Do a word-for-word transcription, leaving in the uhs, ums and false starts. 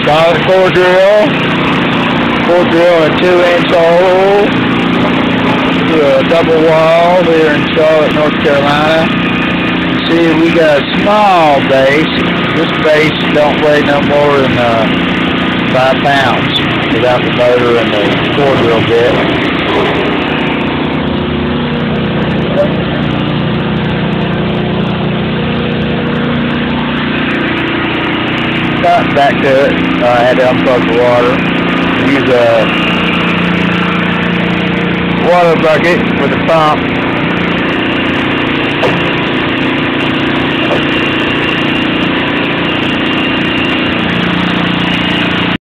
Solid core drill. Core drill a two inch hole to a double wall here in Charlotte, North Carolina. See, we got a small base. This base don't weigh no more than uh, five pounds without the motor and the core drill bit. Got back to it. Uh, I had to unplug the water. Use a water bucket with a pump.